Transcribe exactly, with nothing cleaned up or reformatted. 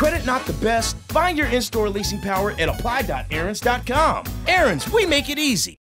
credit not the best? Find your in-store leasing power at apply dot aaron's dot com. Aaron's, we make it easy.